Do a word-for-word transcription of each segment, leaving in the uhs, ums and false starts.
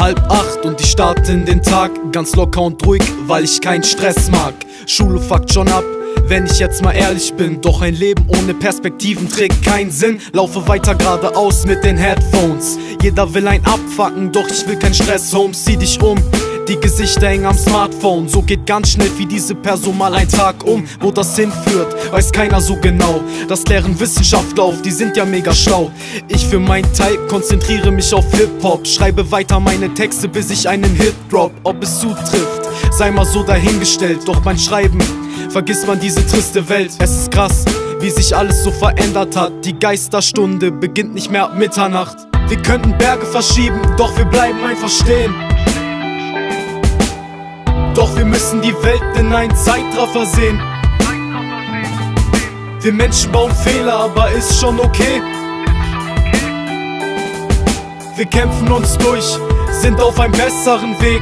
halb acht und ich starte in den Tag ganz locker und ruhig, weil ich keinen Stress mag. Schule fuckt schon ab, wenn ich jetzt mal ehrlich bin. Doch ein Leben ohne Perspektiven trägt keinen Sinn. Laufe weiter geradeaus mit den Headphones. Jeder will ein abfucken, doch ich will keinen Stress. Holmes, zieh dich um, die Gesichter hängen am Smartphone. So geht ganz schnell wie diese Person mal ein Tag um. Wo das hinführt, weiß keiner so genau. Das klären Wissenschaftler auf, die sind ja mega schlau. Ich für meinen Teil konzentriere mich auf Hip-Hop. Schreibe weiter meine Texte, bis ich einen Hit drop. Ob es zutrifft, sei mal so dahingestellt. Doch beim Schreiben vergisst man diese triste Welt. Es ist krass, wie sich alles so verändert hat. Die Geisterstunde beginnt nicht mehr ab Mitternacht. Wir könnten Berge verschieben, doch wir bleiben einfach stehen. Doch wir müssen die Welt in einen Zeitraffer sehen. Wir Menschen bauen Fehler, aber ist schon okay. Wir kämpfen uns durch, sind auf einem besseren Weg.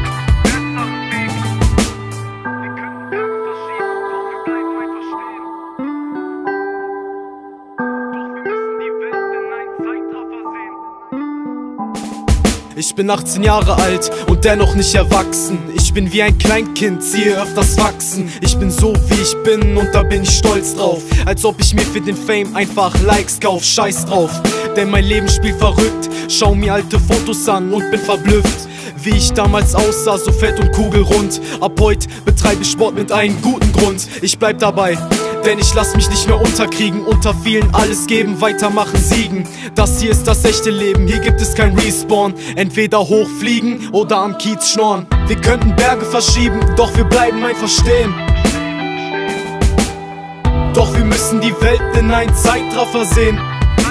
Ich bin achtzehn Jahre alt und dennoch nicht erwachsen. Ich bin wie ein Kleinkind, ziehe öfters Wachsen. Ich bin so wie ich bin und da bin ich stolz drauf. Als ob ich mir für den Fame einfach Likes kauf, scheiß drauf. Denn mein Leben spielt verrückt, schau mir alte Fotos an und bin verblüfft. Wie ich damals aussah, so fett und kugelrund. Ab heute betreibe ich Sport mit einem guten Grund. Ich bleib dabei, denn ich lass mich nicht mehr unterkriegen. Unter vielen alles geben, weitermachen, siegen. Das hier ist das echte Leben, hier gibt es kein Respawn. Entweder hochfliegen oder am Kiez schnorren. Wir könnten Berge verschieben, doch wir bleiben einfach stehen. Doch wir müssen die Welt in einen Zeitraffer sehen.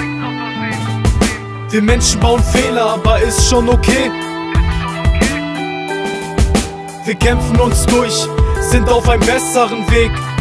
Wir Menschen bauen Fehler, aber ist schon okay. Wir kämpfen uns durch, sind auf einem besseren Weg.